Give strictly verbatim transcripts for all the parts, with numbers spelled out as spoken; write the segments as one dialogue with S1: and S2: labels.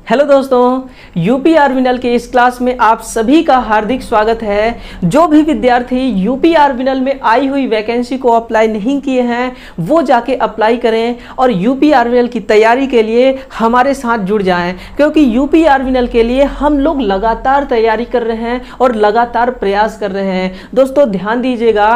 S1: Hello दोस्तों, UP आर्विनल के इस क्लास में आप सभी का हार्दिक स्वागत है। जो भी विद्यार्थी यूपी आर्विनल में आई हुई वैकेंसी को अप्लाई नहीं किए हैं वो जाके अप्लाई करें और यूपी आर्विनल की तैयारी के लिए हमारे साथ जुड़ जाएं, क्योंकि यूपी आर्विनल के लिए हम लोग लगातार तैयारी कर रहे हैं और लगातार प्रयास कर रहे हैं। दोस्तों ध्यान दीजिएगा,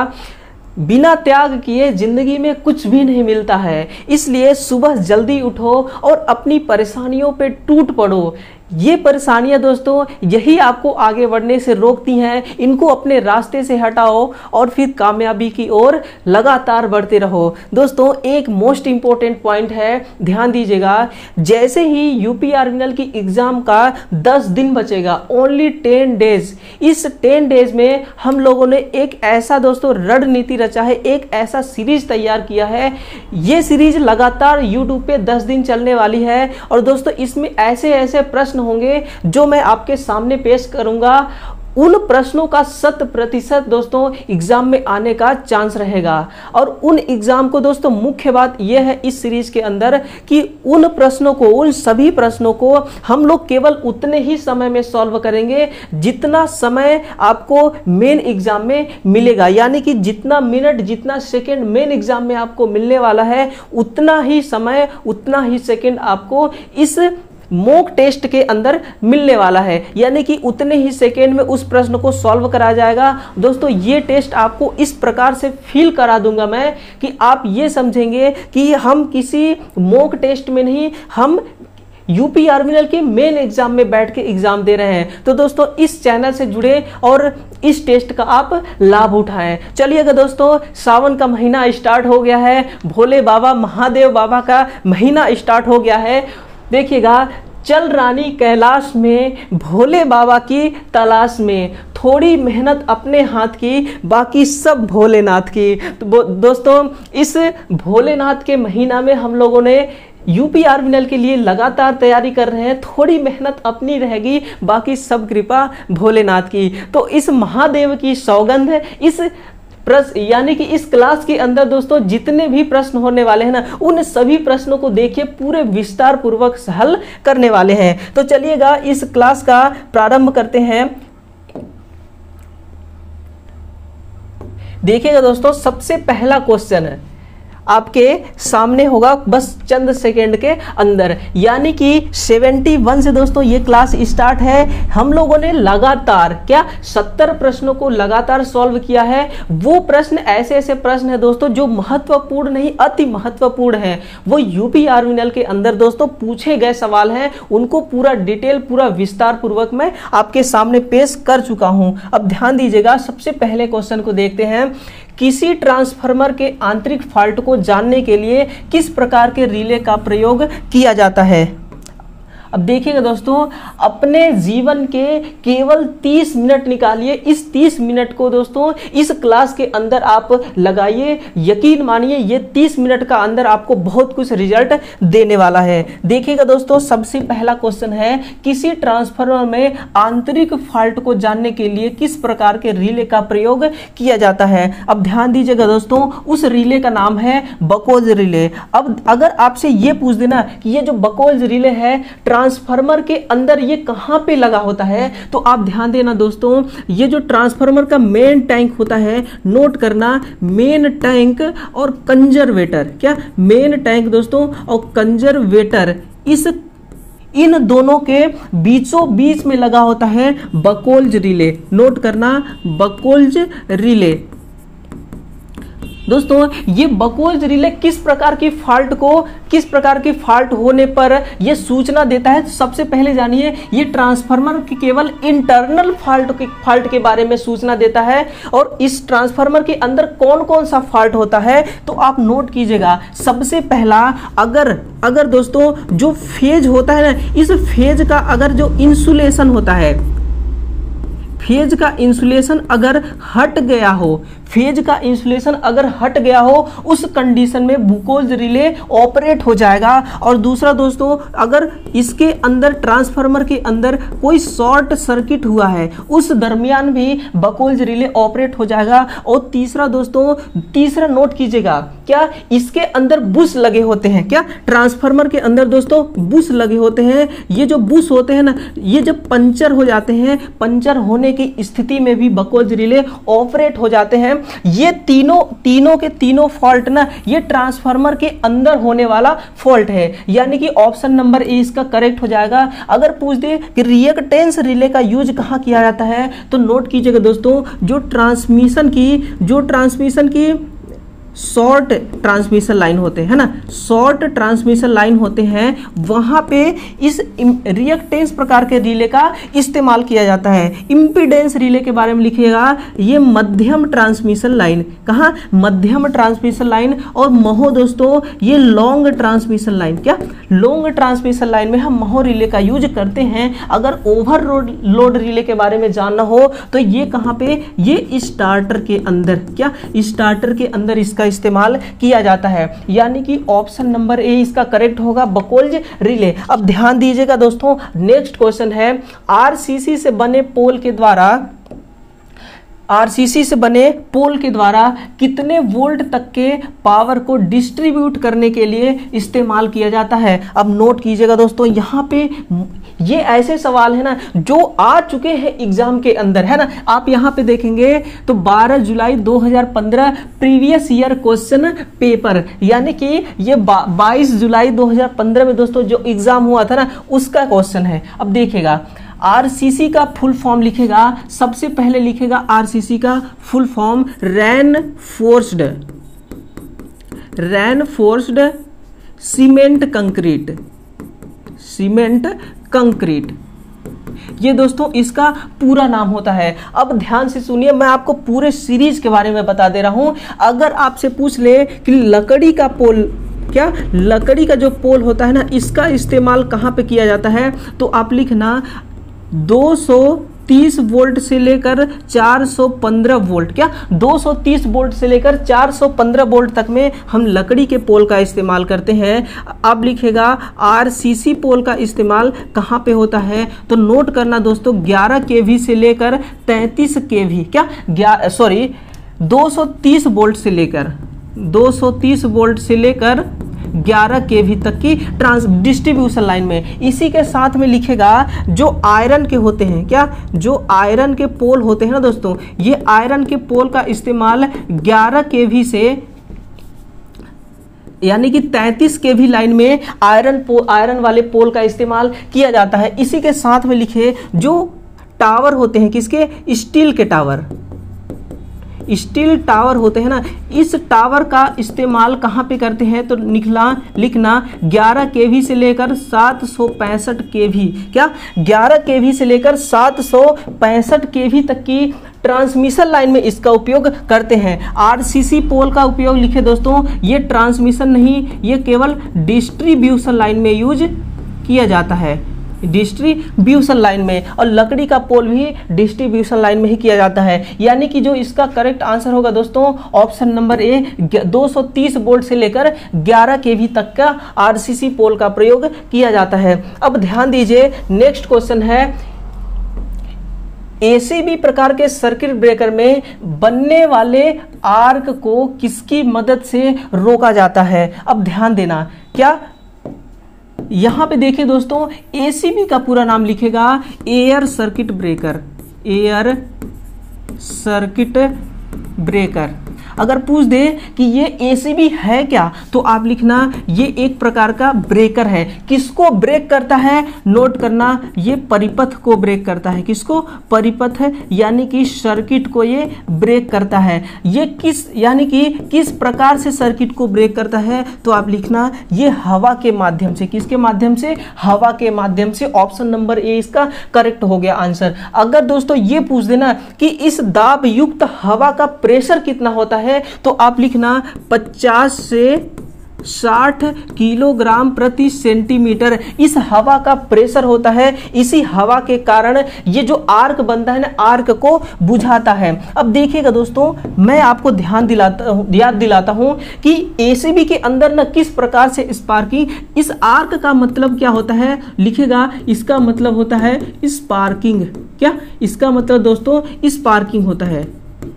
S1: बिना त्याग किए जिंदगी में कुछ भी नहीं मिलता है, इसलिए सुबह जल्दी उठो और अपनी परेशानियों पे टूट पड़ो। ये परेशानियां दोस्तों यही आपको आगे बढ़ने से रोकती हैं, इनको अपने रास्ते से हटाओ और फिर कामयाबी की ओर लगातार बढ़ते रहो। दोस्तों एक मोस्ट इंपॉर्टेंट पॉइंट है, ध्यान दीजिएगा, जैसे ही यूपी आर्विनल की एग्जाम का दस दिन बचेगा, ओनली टेन डेज, इस टेन डेज में हम लोगों ने एक ऐसा दोस्तों रणनीति रचा है, एक ऐसा सीरीज तैयार किया है। ये सीरीज लगातार यूट्यूब पे दस दिन चलने वाली है और दोस्तों इसमें ऐसे ऐसे प्रश्न होंगे जो मैं आपके सामने पेश करूंगा। उन प्रश्नों का शत प्रतिशत दोस्तों एग्जाम में आने का चांस रहेगा और उन एग्जाम को दोस्तों मुख्य बात यह है इस सीरीज के अंदर कि उन प्रश्नों को, उन सभी प्रश्नों को हम लोग केवल उतने ही समय में सॉल्व करेंगे जितना समय आपको मेन एग्जाम में मिलेगा। यानी कि जितना मिनट, जितना सेकेंड मेन एग्जाम में आपको मिलने वाला है, उतना ही समय, उतना ही सेकेंड आपको इस मॉक टेस्ट के अंदर मिलने वाला है। यानी कि उतने ही सेकेंड में उस प्रश्न को सॉल्व करा जाएगा। दोस्तों ये टेस्ट आपको इस प्रकार से फील करा दूंगा मैं कि आप ये समझेंगे कि हम किसी मॉक टेस्ट में नहीं, हम यूपी आर्विनल के मेन एग्जाम में बैठ के एग्जाम दे रहे हैं। तो दोस्तों इस चैनल से जुड़े और इस टेस्ट का आप लाभ उठाएं। चलिएगा दोस्तों, सावन का महीना स्टार्ट हो गया है, भोले बाबा महादेव बाबा का महीना स्टार्ट हो गया है। देखिएगा, चल रानी कैलाश में भोले बाबा की तलाश में, थोड़ी मेहनत अपने हाथ की, बाकी सब भोलेनाथ की। तो दोस्तों इस भोलेनाथ के महीना में हम लोगों ने यूपी आर्विनल के लिए लगातार तैयारी कर रहे हैं। थोड़ी मेहनत अपनी रहेगी, बाकी सब कृपा भोलेनाथ की। तो इस महादेव की सौगंध है, इस प्रश्न यानी कि इस क्लास के अंदर दोस्तों जितने भी प्रश्न होने वाले हैं ना, उन सभी प्रश्नों को देखिए पूरे विस्तार पूर्वक हल करने वाले हैं। तो चलिएगा इस क्लास का प्रारंभ करते हैं। देखिएगा दोस्तों, सबसे पहला क्वेश्चन है आपके सामने होगा बस चंद सेकेंड के अंदर। यानी कि इकहत्तर से दोस्तों ये क्लास स्टार्ट है। हम लोगों ने लगातार क्या सत्तर प्रश्नों को लगातार सॉल्व किया है। वो प्रश्न ऐसे ऐसे प्रश्न है दोस्तों जो महत्वपूर्ण नहीं, अति महत्वपूर्ण है। वो यूपी आर्विनल के अंदर दोस्तों पूछे गए सवाल हैं, उनको पूरा डिटेल, पूरा विस्तार पूर्वक मैं आपके सामने पेश कर चुका हूं। अब ध्यान दीजिएगा, सबसे पहले क्वेश्चन को देखते हैं। किसी ट्रांसफार्मर के आंतरिक फॉल्ट को जानने के लिए किस प्रकार के रिले का प्रयोग किया जाता है? अब देखिएगा दोस्तों, अपने जीवन के केवल तीस मिनट निकालिए। इस तीस मिनट को दोस्तों इस क्लास के अंदर आप लगाइए। यकीन मानिए ये तीस मिनट का अंदर आपको बहुत कुछ रिजल्ट देने वाला है। देखिएगा दोस्तों, सबसे पहला क्वेश्चन है, किसी ट्रांसफार्मर में आंतरिक फॉल्ट को जानने के लिए किस प्रकार के रिले का प्रयोग किया जाता है? अब ध्यान दीजिएगा दोस्तों, उस रिले का नाम है बकोज रिले। अब अगर आपसे ये पूछ देना कि ये जो बकोज रिले है ट्रांसफार्मर के अंदर ये कहां पे लगा होता है, तो आप ध्यान देना दोस्तों, ये जो ट्रांसफार्मर का मेन टैंक होता है, नोट करना, मेन टैंक और कंजर्वेटर, क्या मेन टैंक दोस्तों और कंजर्वेटर, इस इन दोनों के बीचों बीच में लगा होता है बकोल्ज रिले। नोट करना, बकोल्ज रिले। दोस्तों ये बकोल्ज रिले किस प्रकार की फॉल्ट को, किस प्रकार की फॉल्ट होने पर यह सूचना देता है? सबसे पहले जानिए, ये ट्रांसफार्मर की केवल इंटरनल फॉल्ट के फॉल्ट के बारे में सूचना देता है। और इस ट्रांसफार्मर के अंदर कौन कौन सा फॉल्ट होता है तो आप नोट कीजिएगा। सबसे पहला, अगर अगर दोस्तों जो फेज होता है ना, इस फेज का अगर जो इंसुलेशन होता है, फेज का इंसुलेशन अगर हट गया हो, फेज का इंसुलेशन अगर हट गया हो उस कंडीशन में बुकोज रिले ऑपरेट हो जाएगा। और दूसरा दोस्तों, अगर इसके अंदर ट्रांसफार्मर के अंदर कोई शॉर्ट सर्किट हुआ है उस दरमियान भी बकोज रिले ऑपरेट हो जाएगा। और तीसरा दोस्तों, तीसरा नोट कीजिएगा, क्या इसके अंदर बुश लगे होते हैं, क्या ट्रांसफार्मर के अंदर दोस्तों बुश लगे होते हैं। ये जो बुश होते हैं ना, ये जब पंचर हो जाते हैं, पंचर होने की स्थिति में भी बकोज रिले ऑपरेट हो जाते हैं। ये तीनों तीनों के तीनों फॉल्ट ना ये ट्रांसफार्मर के अंदर होने वाला फॉल्ट है, यानी कि ऑप्शन नंबर ए इसका करेक्ट हो जाएगा। अगर पूछ दे कि रिएक्टेंस रिले का यूज कहां किया जाता है, तो नोट कीजिएगा दोस्तों, जो ट्रांसमिशन की जो ट्रांसमिशन की शॉर्ट ट्रांसमिशन लाइन होते हैं ना, शॉर्ट ट्रांसमिशन लाइन होते हैं, वहां पे इस रिएक्टेंस प्रकार के रिले का इस्तेमाल किया जाता है। इंपीडेंस रिले के बारे में लिखिएगा, ये मध्यम ट्रांसमिशन लाइन, कहाँ मध्यम ट्रांसमिशन लाइन। और महो दोस्तों ये लॉन्ग ट्रांसमिशन लाइन, क्या लॉन्ग ट्रांसमिशन लाइन में हम महो रिले का यूज करते हैं। अगर ओवर लोड रिले के बारे में जानना हो तो ये कहाँ पे, ये स्टार्टर के अंदर, क्या स्टार्टर के अंदर इसका इस्तेमाल किया जाता है, यानी कि ऑप्शन नंबर ए इसका करेक्ट होगा, बकोज रिले। अब ध्यान दीजिएगा दोस्तों, नेक्स्ट क्वेश्चन है, आरसीसी से बने पोल के द्वारा आरसीसी से बने पोल के द्वारा कितने वोल्ट तक के पावर को डिस्ट्रीब्यूट करने के लिए इस्तेमाल किया जाता है। अब नोट कीजिएगा दोस्तों, यहाँ पे ये ऐसे सवाल है ना जो आ चुके हैं एग्जाम के अंदर, है ना। आप यहाँ पे देखेंगे तो बारह जुलाई दो हज़ार पंद्रह प्रीवियस ईयर क्वेश्चन पेपर, यानी कि ये बाईस जुलाई दो हज़ार पंद्रह में दोस्तों जो एग्जाम हुआ था ना उसका क्वेश्चन है। अब देखिएगा, आरसीसी का फुल फॉर्म लिखेगा, सबसे पहले लिखेगा आरसीसी का full form reinforced reinforced cement concrete cement concrete ये दोस्तों इसका पूरा नाम होता है। अब ध्यान से सुनिए, मैं आपको पूरे सीरीज के बारे में बता दे रहा हूं। अगर आपसे पूछ ले कि लकड़ी का पोल, क्या लकड़ी का जो पोल होता है ना, इसका इस्तेमाल कहां पे किया जाता है, तो आप लिखना दो सौ तीस वोल्ट से लेकर चार सौ पंद्रह वोल्ट, क्या दो सौ तीस वोल्ट से लेकर चार सौ पंद्रह वोल्ट तक में हम लकड़ी के पोल का इस्तेमाल करते हैं। अब लिखेगा आरसीसी पोल का इस्तेमाल कहाँ पे होता है, तो नोट करना दोस्तों ग्यारह केवी से लेकर तैंतीस केवी, क्या सॉरी दो सौ तीस वोल्ट से लेकर दो सौ तीस वोल्ट से लेकर ग्यारह केवी तक की ट्रांस डिस्ट्रीब्यूशन लाइन में। इसी के साथ में लिखेगा जो आयरन के होते हैं, क्या जो आयरन के पोल होते हैं ना दोस्तों, ये आयरन के पोल का इस्तेमाल ग्यारह केवी से यानी कि तैंतीस केवी लाइन में आयरन पो आयरन वाले पोल का इस्तेमाल किया जाता है। इसी के साथ में लिखे जो टावर होते हैं, किसके, स्टील के टावर स्टील टावर होते हैं ना, इस टावर का इस्तेमाल कहाँ पे करते हैं, तो लिखना लिखना ग्यारह केवी से लेकर सात सौ पैंसठ केवी, क्या ग्यारह केवी से लेकर सात सौ पैंसठ केवी तक की ट्रांसमिशन लाइन में इसका उपयोग करते हैं। आरसीसी पोल का उपयोग लिखे दोस्तों, ये ट्रांसमिशन नहीं, ये केवल डिस्ट्रीब्यूशन लाइन में यूज किया जाता है, डिस्ट्रीब्यूशन लाइन में। और लकड़ी का पोल भी डिस्ट्रीब्यूशन लाइन में ही किया जाता है, यानी कि जो इसका करेक्ट आंसर होगा दोस्तों ऑप्शन नंबर ए, दो सौ तीस वोल्ट से लेकर ग्यारह केवी तक का आरसीसी पोल का प्रयोग किया जाता है। अब ध्यान दीजिए, नेक्स्ट क्वेश्चन है, एसीबी प्रकार के सर्किट ब्रेकर में बनने वाले आर्क को किसकी मदद से रोका जाता है। अब ध्यान देना, क्या यहां पे देखिए दोस्तों, एसीबी का पूरा नाम लिखेगा air circuit breaker, air circuit breaker. अगर पूछ दे कि ये एसीबी है क्या, तो आप लिखना ये एक प्रकार का ब्रेकर है। किसको ब्रेक करता है, नोट करना, ये परिपथ को ब्रेक करता है। किसको, परिपथ है, यानी कि सर्किट को ये ब्रेक करता है। ये किस यानी कि किस प्रकार से सर्किट को ब्रेक करता है, तो आप लिखना ये हवा के माध्यम से। किसके माध्यम से, हवा के माध्यम से। ऑप्शन नंबर ए इसका करेक्ट हो गया आंसर। अगर दोस्तों ये पूछ देना कि इस दाब युक्त हवा का प्रेशर कितना होता है, तो आप लिखना पचास से साठ किलोग्राम प्रति सेंटीमीटर इस हवा का प्रेशर होता है। इसी हवा के कारण ये जो आर्क बनता है ना, आर्क को बुझाता है। अब देखिएगा दोस्तों, मैं आपको ध्यान दिलाता हूं, याद दिलाता हूं कि एसीबी के अंदर ना किस प्रकार से स्पार्किंग, इस आर्क का मतलब क्या होता है, लिखेगा इसका मतलब होता है स्पार्किंग। क्या इसका मतलब दोस्तों स्पार्किंग होता है,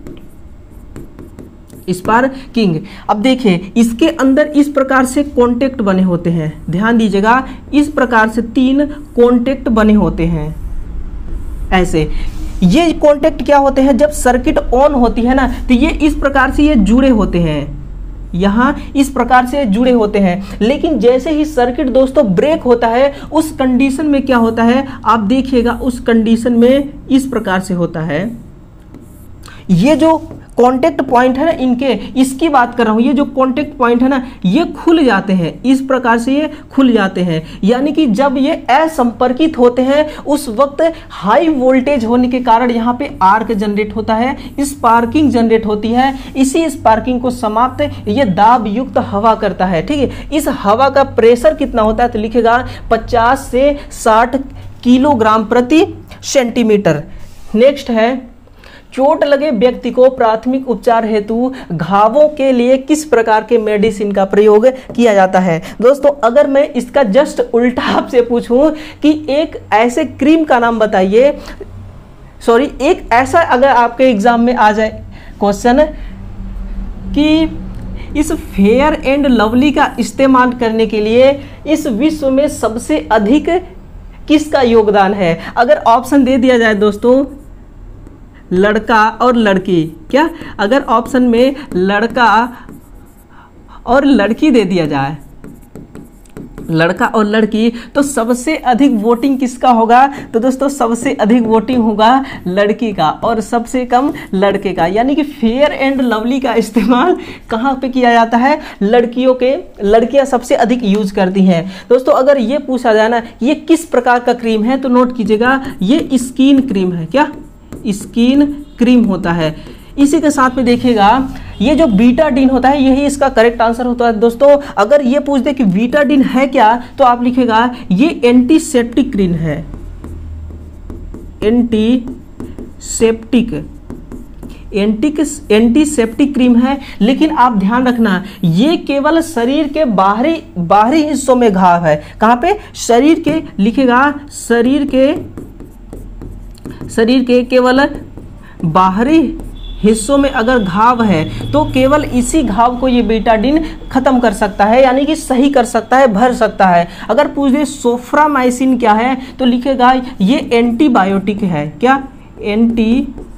S1: स्पार्किंग। अब देखिए इसके अंदर इस प्रकार से कॉन्टेक्ट बने होते हैं, ध्यान दीजिएगा, इस प्रकार से तीन कॉन्टेक्ट बने होते हैं ऐसे। ये कॉन्टेक्ट क्या होते हैं, जब सर्किट ऑन होती है ना तो ये इस प्रकार से ये जुड़े होते हैं, यहां इस प्रकार से जुड़े होते हैं। लेकिन जैसे ही सर्किट दोस्तों ब्रेक होता है, उस कंडीशन में क्या होता है, आप देखिएगा उस कंडीशन में इस प्रकार से होता है। ये जो कॉन्टेक्ट पॉइंट है ना इनके, इसकी बात कर रहा हूं, ये जो कॉन्टेक्ट पॉइंट है ना ये खुल जाते हैं, इस प्रकार से ये खुल जाते हैं। यानी कि जब ये असंपर्कित होते हैं उस वक्त हाई वोल्टेज होने के कारण यहाँ पे आर्क जनरेट होता है, स्पार्किंग जनरेट होती है। इसी स्पार्किंग को समाप्त ये दाब युक्त हवा करता है। ठीक है, इस हवा का प्रेशर कितना होता है तो लिखेगा पचास से साठ किलोग्राम प्रति सेंटीमीटर। नेक्स्ट है, चोट लगे व्यक्ति को प्राथमिक उपचार हेतु घावों के लिए किस प्रकार के मेडिसिन का प्रयोग किया जाता है। दोस्तों अगर मैं इसका जस्ट उल्टा आपसे पूछूं कि एक ऐसे क्रीम का नाम बताइए, सॉरी एक ऐसा अगर आपके एग्जाम में आ जाए क्वेश्चन कि इस फेयर एंड लवली का इस्तेमाल करने के लिए इस विश्व में सबसे अधिक किसका योगदान है, अगर ऑप्शन दे दिया जाए दोस्तों लड़का और लड़की, क्या अगर ऑप्शन में लड़का और लड़की दे दिया जाए, लड़का और लड़की, तो सबसे अधिक वोटिंग किसका होगा, तो दोस्तों सबसे अधिक वोटिंग होगा लड़की का और सबसे कम लड़के का। यानी कि फेयर एंड लवली का इस्तेमाल कहाँ पे किया जाता है, लड़कियों के, लड़कियां सबसे अधिक यूज करती हैं। दोस्तों अगर ये पूछा जाए ना ये किस प्रकार का क्रीम है तो नोट कीजिएगा ये स्किन क्रीम है, क्या स्किन क्रीम होता है। इसी के साथ में देखिएगा ये जो बीटाडीन होता है यही इसका करेक्ट आंसर होता है। दोस्तों अगर ये पूछ दे कि बीटाडीन है क्या तो आप लिखेगा ये एंटीसेप्टिक क्रीम है, एंटीसेप्टिक एंटिक एंटीसेप्टिक क्रीम है। लेकिन आप ध्यान रखना ये केवल शरीर के बाहरी बाहरी हिस्सों में घाव है, कहां पे, शरीर के, लिखेगा शरीर के शरीर के केवल बाहरी हिस्सों में अगर घाव है तो केवल इसी घाव को ये बीटाडीन खत्म कर सकता है, यानी कि सही कर सकता है, भर सकता है। अगर पूछ दे सोफ्रामाइसिन क्या है तो लिखेगा ये एंटीबायोटिक है, क्या एंटी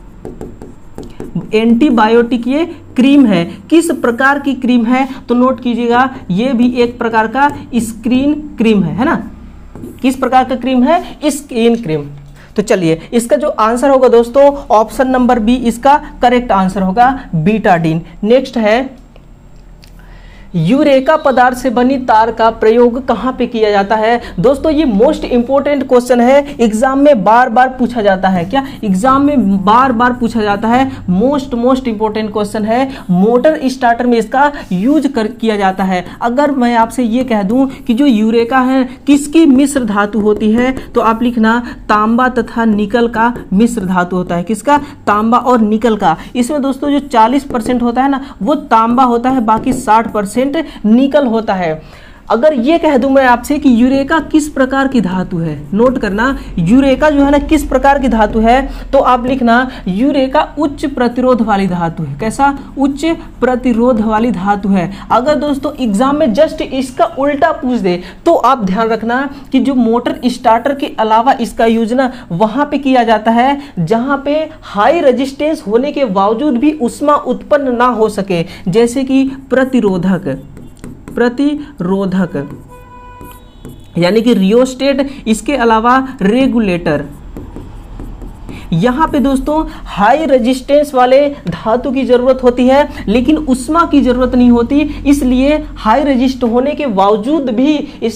S1: एंटीबायोटिक ये क्रीम है। किस प्रकार की क्रीम है तो नोट कीजिएगा ये भी एक प्रकार का स्किन क्रीम है, है ना, किस प्रकार का क्रीम है, स्किन क्रीम। तो चलिए इसका जो आंसर होगा दोस्तों ऑप्शन नंबर बी इसका करेक्ट आंसर होगा, बीटाडीन। नेक्स्ट है, यूरेका पदार्थ से बनी तार का प्रयोग कहां पे किया जाता है। दोस्तों ये मोस्ट इंपोर्टेंट क्वेश्चन है, एग्जाम में बार बार पूछा जाता है, क्या एग्जाम में बार बार पूछा जाता है, मोस्ट मोस्ट इंपोर्टेंट क्वेश्चन है। मोटर स्टार्टर में इसका यूज कर किया जाता है। अगर मैं आपसे ये कह दूं कि जो यूरेका है किसकी मिश्र धातु होती है तो आप लिखना तांबा तथा निकल का मिश्र धातु होता है, किसका, तांबा और निकल का। इसमें दोस्तों जो चालीस परसेंट होता है ना वो तांबा होता है, बाकी साठ परसेंट निकल होता है। अगर ये कह दूं मैं आपसे कि यूरेका किस प्रकार की धातु है, नोट करना यूरेका जो है ना किस प्रकार की धातु है तो आप लिखना यूरेका उच्च प्रतिरोध वाली धातु है। कैसा, उच्च प्रतिरोध वाली धातु है। अगर दोस्तों एग्जाम में जस्ट इसका उल्टा पूछ दे तो आप ध्यान रखना कि जो मोटर स्टार्टर के अलावा इसका यूज ना वहां पे किया जाता है जहां पे हाई रेजिस्टेंस होने के बावजूद भी ऊष्मा उत्पन्न ना हो सके, जैसे कि प्रतिरोधक प्रतिरोधक यानी कि रियोस्टेट, इसके अलावा रेगुलेटर। यहां पे दोस्तों हाई रेजिस्टेंस वाले धातु की जरूरत होती है लेकिन ऊष्मा की जरूरत नहीं होती, इसलिए हाई रेजिस्ट होने के बावजूद भी इसमें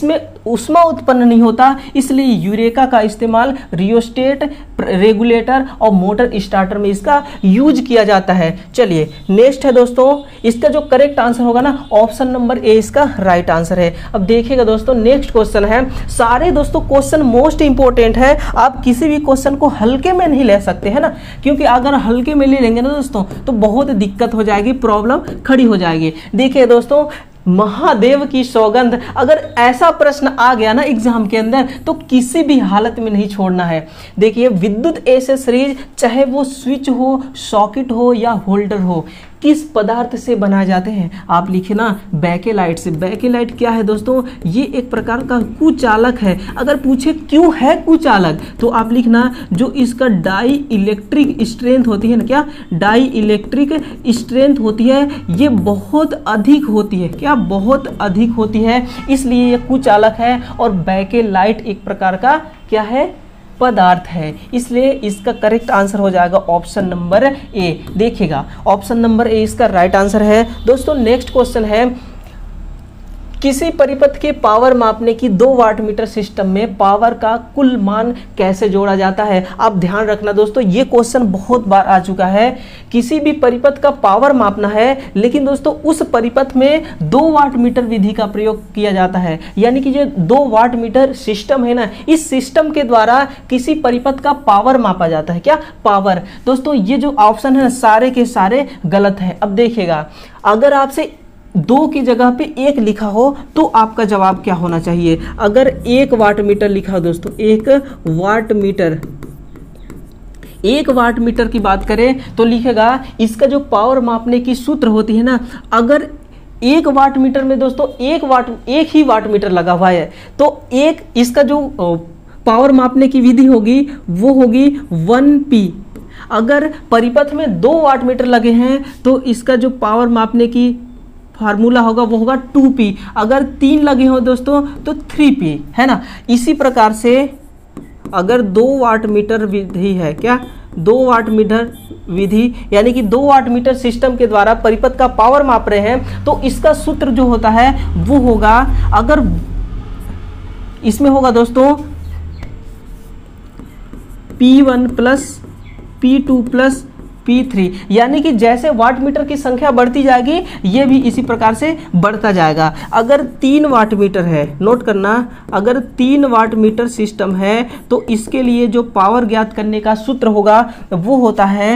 S1: ऊष्मा उत्पन्न नहीं होता, इसलिए यूरेका का इस्तेमाल रियोस्टेट, रेगुलेटर और मोटर स्टार्टर में इसका यूज किया जाता है। चलिए नेक्स्ट है दोस्तों, इसका जो करेक्ट आंसर होगा ना, ऑप्शन नंबर ए इसका राइट आंसर है। अब देखिएगा दोस्तों, नेक्स्ट क्वेश्चन है, सारे दोस्तों क्वेश्चन मोस्ट इंपोर्टेंट है, आप किसी भी क्वेश्चन को हल्के में नहीं ले सकते है ना, क्योंकि अगर हल्के में ले लेंगे ना दोस्तों तो बहुत दिक्कत हो जाएगी, प्रॉब्लम खड़ी हो जाएगी। देखिए दोस्तों, महादेव की सौगंध, अगर ऐसा प्रश्न आ गया ना एग्जाम के अंदर तो किसी भी हालत में नहीं छोड़ना है। देखिए विद्युत एसेसरीज, चाहे वो स्विच हो, सॉकेट हो या होल्डर हो, किस पदार्थ से बनाए जाते हैं? आप लिखे ना बैकेलाइट से। बैकेलाइट क्या है दोस्तों? ये एक प्रकार का कुचालक है। अगर पूछे क्यों है कुचालक तो आप लिखना जो इसका डाई इलेक्ट्रिक स्ट्रेंथ होती है ना, क्या डाई इलेक्ट्रिक स्ट्रेंथ होती है, ये बहुत अधिक होती है। क्या बहुत अधिक होती है, इसलिए ये कुचालक है। और बैकेलाइट एक प्रकार का क्या है? पदार्थ है। इसलिए इसका करेक्ट आंसर हो जाएगा ऑप्शन नंबर ए। देखिएगा ऑप्शन नंबर ए इसका राइट आंसर है। दोस्तों नेक्स्ट क्वेश्चन है, किसी परिपथ के पावर मापने की दो वाट मीटर सिस्टम में पावर का कुल मान कैसे जोड़ा जाता है? आप ध्यान रखना दोस्तों, ये क्वेश्चन बहुत बार आ चुका है। किसी भी परिपथ का पावर मापना है, लेकिन दोस्तों उस परिपथ में दो वाट मीटर विधि का प्रयोग किया जाता है। यानी कि जो दो वाट मीटर सिस्टम है ना, इस सिस्टम के द्वारा किसी परिपथ का पावर मापा जाता है। क्या? पावर। दोस्तों ये जो ऑप्शन है सारे के सारे गलत है। अब देखिएगा, अगर आपसे दो की जगह पे एक लिखा हो तो आपका जवाब क्या होना चाहिए? अगर एक वाट मीटर लिखा हो दोस्तों, एक वाट मीटर, एक वाट मीटर की बात करें तो लिखेगा इसका जो पावर मापने की सूत्र होती है ना, अगर एक वाट मीटर में दोस्तों एक वाट एक ही वाट मीटर लगा हुआ है तो एक इसका जो पावर मापने की विधि होगी वो होगी वन पी। अगर परिपथ में दो वाट मीटर लगे हैं तो इसका जो पावर मापने की फार्मूला होगा वो होगा टू पी। अगर तीन लगे हो दोस्तों तो थ्री पी, है ना। इसी प्रकार से अगर दो वाट मीटर विधि है, क्या दो वाट मीटर विधि यानी कि दो वाट मीटर सिस्टम के द्वारा परिपथ का पावर माप रहे हैं तो इसका सूत्र जो होता है वो होगा, अगर इसमें होगा दोस्तों P one plus P two plus P three, यानी कि जैसे वाट मीटर की संख्या बढ़ती जाएगी ये भी इसी प्रकार से बढ़ता जाएगा। अगर तीन वाट मीटर है, नोट करना, अगर तीन वाट मीटर सिस्टम है तो इसके लिए जो पावर ज्ञात करने का सूत्र होगा वो होता है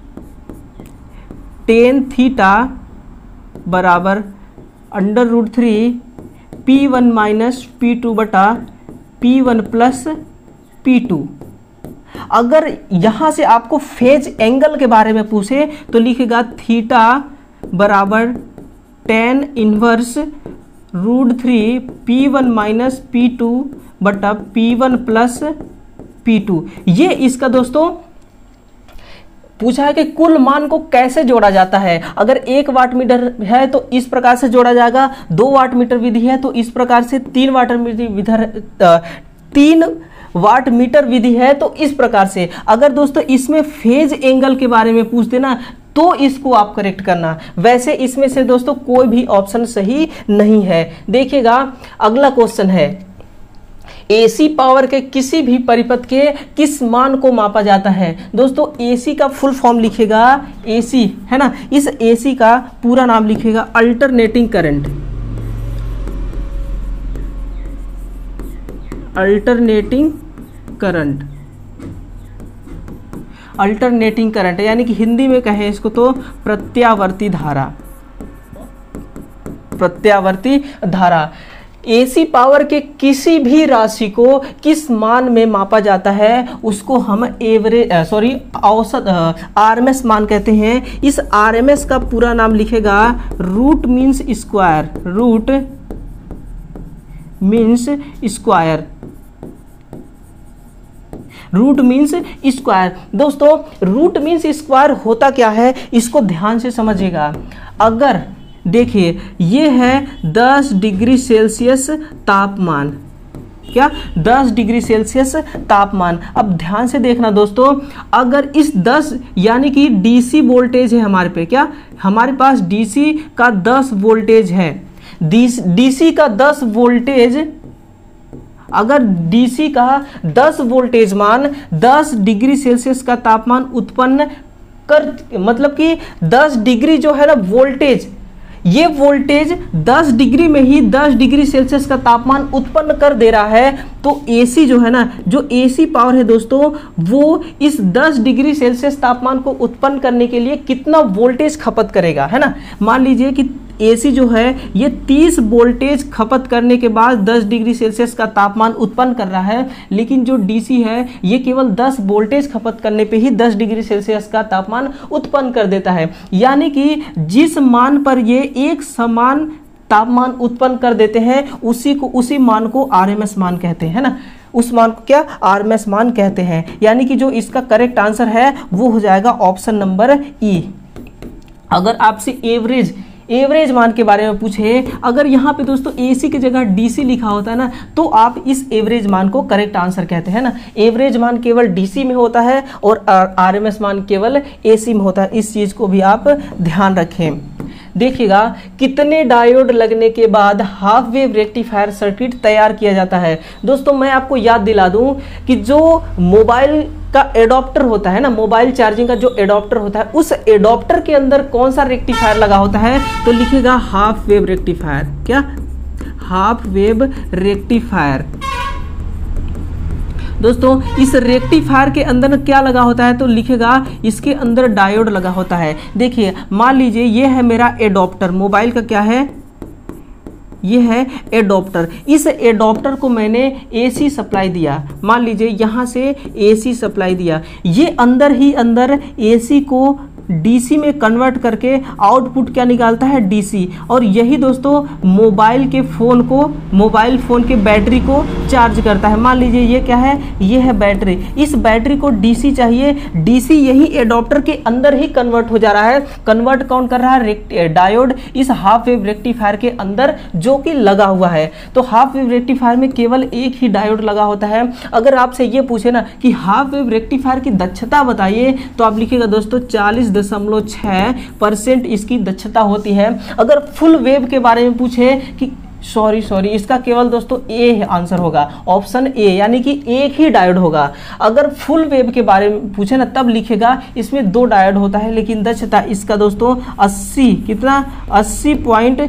S1: टेन थीटा बराबर under root three P one minus P two बटा P one plus P two. अगर यहां से आपको फेज एंगल के बारे में पूछे तो लिखेगा थीटा बराबर tan inverse root three P one minus P two बटा P one plus P two. ये इसका दोस्तों पूछा है कि कुल मान को कैसे जोड़ा जाता है। अगर एक वाट मीटर है तो इस प्रकार से जोड़ा जाएगा, दो वाट मीटर विधि है तो इस प्रकार से, तीन वाट विधि तीन वाट मीटर विधि है तो इस प्रकार से। अगर दोस्तों इसमें फेज एंगल के बारे में पूछ देना तो इसको आप करेक्ट करना। वैसे इसमें से दोस्तों कोई भी ऑप्शन सही नहीं है। देखिएगा अगला क्वेश्चन है, एसी पावर के किसी भी परिपथ के किस मान को मापा जाता है? दोस्तों एसी का फुल फॉर्म लिखेगा, एसी है ना, इस एसी का पूरा नाम लिखेगा alternating current. Alternating current, alternating current यानी कि हिंदी में कहें इसको तो प्रत्यावर्ती धारा, प्रत्यावर्ती धारा। एसी पावर के किसी भी राशि को किस मान में मापा जाता है उसको हम एवरेज सॉरी औसत आरएमएस मान कहते हैं। इस आरएमएस का पूरा नाम लिखेगा root means square, root means square, root means square. दोस्तों रूट मीन्स स्क्वायर होता क्या है इसको ध्यान से समझिएगा। अगर देखिए ये है दस डिग्री सेल्सियस तापमान, क्या दस डिग्री सेल्सियस तापमान। अब ध्यान से देखना दोस्तों, अगर इस दस यानी कि डीसी वोल्टेज है हमारे पे, क्या हमारे पास डीसी का दस वोल्टेज है, डीसी का दस वोल्टेज अगर डीसी का दस वोल्टेज मान दस डिग्री सेल्सियस का तापमान उत्पन्न कर, मतलब कि दस डिग्री जो है ना वोल्टेज, ये वोल्टेज दस डिग्री में ही दस डिग्री सेल्सियस का तापमान उत्पन्न कर दे रहा है, तो एसी जो है ना, जो एसी पावर है दोस्तों, वो इस दस डिग्री सेल्सियस तापमान को उत्पन्न करने के लिए कितना वोल्टेज खपत करेगा, है ना। मान लीजिए कि एसी जो है ये तीस वोल्टेज खपत करने के बाद दस डिग्री सेल्सियस का तापमान उत्पन्न कर रहा है, लेकिन जो डीसी है ये केवल दस वोल्टेज खपत करने पे ही दस डिग्री सेल्सियस का तापमान उत्पन्न कर देता है। यानी कि जिस मान पर ये एक समान तापमान उत्पन्न कर देते हैं, उसी को उसी मान को आरएमएस मान कहते हैं ना, उस मान को क्या आरएमएस मान कहते हैं। यानी कि जो इसका करेक्ट आंसर है वो हो जाएगा ऑप्शन नंबर ई। अगर आपसे एवरेज एवरेज मान के बारे में पूछे, अगर यहाँ पे दोस्तों एसी की जगह डीसी लिखा होता है ना, तो आप इस एवरेज मान को करेक्ट आंसर कहते हैं ना। एवरेज मान केवल डीसी में होता है और आरएमएस मान केवल एसी में होता है, इस चीज को भी आप ध्यान रखें। देखिएगा कितने डायोड लगने के बाद हाफ वेव रेक्टिफायर सर्किट तैयार किया जाता है। दोस्तों मैं आपको याद दिला दूं कि जो मोबाइल का एडॉप्टर होता है ना, मोबाइल चार्जिंग का जो एडॉप्टर होता है, उस एडॉप्टर के अंदर कौन सा रेक्टिफायर लगा होता है, तो लिखेगा हाफ वेव रेक्टिफायर। क्या? Half wave rectifier. दोस्तों इस रेक्टिफायर के अंदर क्या लगा होता है, तो लिखेगा इसके अंदर डायोड लगा होता है। देखिए मान लीजिए ये है मेरा एडॉप्टर, मोबाइल का क्या है, ये है एडॉप्टर। इस एडॉप्टर को मैंने एसी सप्लाई दिया, मान लीजिए यहाँ से एसी सप्लाई दिया, ये अंदर ही अंदर एसी को डीसी में कन्वर्ट करके आउटपुट क्या निकालता है, डीसी। और यही दोस्तों मोबाइल के फ़ोन को, मोबाइल फ़ोन के बैटरी को चार्ज करता है। मान लीजिए ये क्या है, ये है बैटरी, इस बैटरी को डीसी चाहिए, डीसी यही एडॉप्टर के अंदर ही कन्वर्ट हो जा रहा है। कन्वर्ट कौन कर रहा है, डायोड, इस हाफ वेव रेक्टिफायर के अंदर जो कि लगा हुआ है। तो हाफ वेव रेक्टिफायर में केवल एक ही डायोड लगा होता है। अगर आपसे ये पूछे ना कि हाफ वेव रेक्टिफायर की दक्षता बताइए, तो आप लिखिएगा दोस्तों चालीस दशमलव छह परसेंट इसकी दक्षता होती है। अगर फुल वेव के बारे में पूछे कि सॉरी सॉरी इसका केवल दोस्तों ए आंसर होगा, ऑप्शन ए, यानी कि एक ही डायोड होगा। अगर फुल वेव के बारे में पूछे ना तब लिखेगा इसमें दो डायोड होता है, लेकिन दक्षता इसका दोस्तों अस्सी, कितना, अस्सी पॉइंट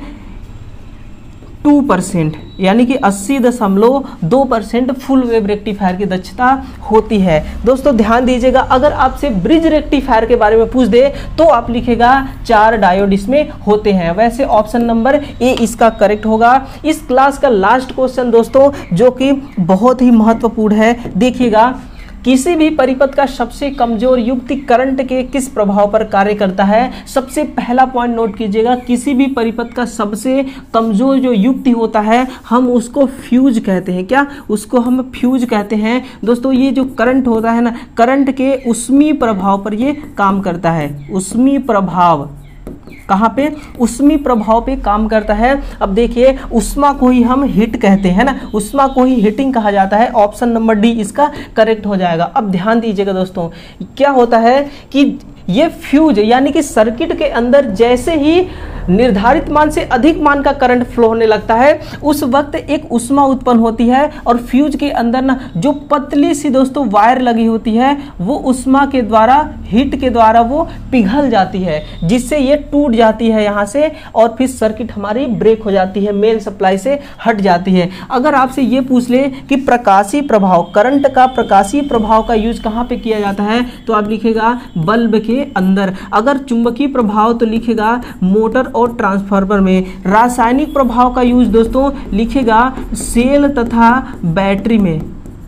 S1: टू परसेंट, यानी कि अस्सी दशमलव दो परसेंट फुल वेव रेक्टिफायर की दक्षता होती है। दोस्तों ध्यान दीजिएगा, अगर आपसे ब्रिज रेक्टिफायर के बारे में पूछ दे तो आप लिखेगा चार डायोड इसमें होते हैं। वैसे ऑप्शन नंबर ए इसका करेक्ट होगा। इस क्लास का लास्ट क्वेश्चन दोस्तों जो कि बहुत ही महत्वपूर्ण है, देखिएगा, किसी भी परिपथ का सबसे कमजोर युक्ति करंट के किस प्रभाव पर कार्य करता है। सबसे पहला पॉइंट नोट कीजिएगा, किसी भी परिपथ का सबसे कमजोर जो युक्ति होता है हम उसको फ्यूज कहते हैं। क्या? उसको हम फ्यूज कहते हैं। दोस्तों ये जो करंट होता है ना, करंट के उष्मीय प्रभाव पर ये काम करता है। उष्मीय प्रभाव कहाँ पे? उष्मीय प्रभाव पे काम करता है। अब देखिए उष्मा को ही हम हीट कहते हैं ना, उष्मा को ही हीटिंग कहा जाता है। ऑप्शन नंबर डी इसका करेक्ट हो जाएगा। अब ध्यान दीजिएगा दोस्तों, क्या होता है कि ये फ्यूज यानी कि सर्किट के अंदर जैसे ही निर्धारित मान से अधिक मान का करंट फ्लो होने लगता है, उस वक्त एक उष्मा उत्पन्न होती है और फ्यूज के अंदर ना जो पतली सी दोस्तों वायर लगी होती है वो उष्मा के द्वारा, हीट के द्वारा वो पिघल जाती है, जिससे ये टूट जाती है यहाँ से और फिर सर्किट हमारी ब्रेक हो जाती है, मेन सप्लाई से हट जाती है। अगर आपसे ये पूछ ले कि प्रकाशीय प्रभाव, करंट का प्रकाशीय प्रभाव का यूज कहाँ पे किया जाता है, तो आप लिखेगा बल्ब के अंदर। अगर चुंबकीय प्रभाव तो लिखेगा मोटर और ट्रांसफार्मर में। रासायनिक प्रभाव का यूज दोस्तों लिखेगा सेल तथा बैटरी में,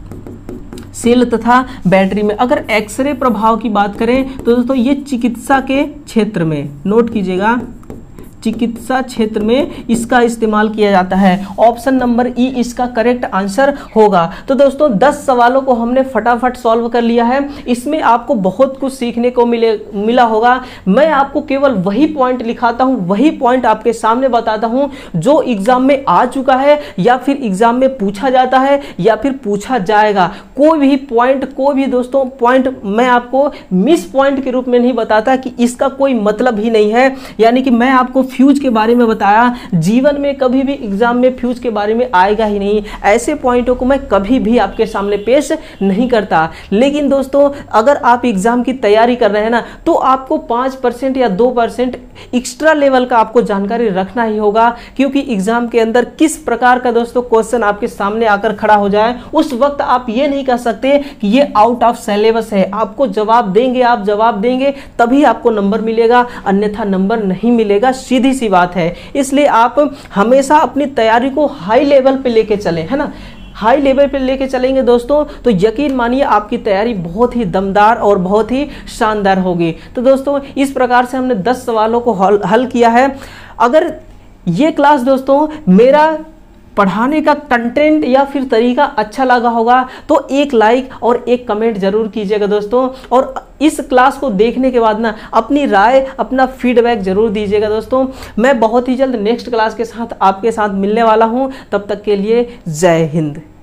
S1: सेल तथा बैटरी में। अगर एक्सरे प्रभाव की बात करें तो दोस्तों ये चिकित्सा के क्षेत्र में, नोट कीजिएगा, चिकित्सा क्षेत्र में इसका इस्तेमाल किया जाता है। ऑप्शन नंबर ई इसका करेक्ट आंसर होगा। तो दोस्तों दस सवालों को हमने फटाफट सॉल्व कर लिया है। इसमें आपको बहुत कुछ सीखने को मिले मिला होगा। मैं आपको केवल वही पॉइंट लिखाता हूं, वही पॉइंट आपके सामने बताता हूं जो एग्जाम में आ चुका है या फिर एग्जाम में पूछा जाता है या फिर पूछा जाएगा। कोई भी पॉइंट, कोई भी दोस्तों पॉइंट मैं आपको मिस पॉइंट के रूप में नहीं बताता कि इसका कोई मतलब ही नहीं है। यानी कि मैं आपको फ्यूज के बारे में बताया, जीवन में कभी भी एग्जाम में फ्यूज के बारे में आएगा ही नहीं। ऐसे पॉइंटों को मैं कभी भी आपके सामने पेश नहीं करता। लेकिन दोस्तों अगर आप एग्जाम की तैयारी कर रहे हैं ना, तो आपको पाँच परसेंट या दो परसेंट एक्स्ट्रा लेवल का आपको जानकारी रखना ही होगा, क्योंकि एग्जाम के अंदर किस प्रकार का दोस्तों क्वेश्चन आपके सामने आकर खड़ा हो जाए, उस वक्त आप ये नहीं कह सकते कि ये आउट ऑफ सिलेबस है। आपको जवाब देंगे, आप जवाब देंगे तभी आपको नंबर मिलेगा, अन्यथा नंबर नहीं मिलेगा, सीधी सी बात है। इसलिए आप हमेशा अपनी तैयारी को हाई लेवल पे लेके चलें, है ना। हाई लेवल पे लेके चलेंगे दोस्तों तो यकीन मानिए आपकी तैयारी बहुत ही दमदार और बहुत ही शानदार होगी। तो दोस्तों इस प्रकार से हमने दस सवालों को हल, हल किया है। अगर ये क्लास दोस्तों मेरा पढ़ाने का कंटेंट या फिर तरीका अच्छा लगा होगा तो एक लाइक और एक कमेंट जरूर कीजिएगा दोस्तों, और इस क्लास को देखने के बाद ना अपनी राय, अपना फीडबैक जरूर दीजिएगा दोस्तों। मैं बहुत ही जल्द नेक्स्ट क्लास के साथ आपके साथ मिलने वाला हूं, तब तक के लिए जय हिंद।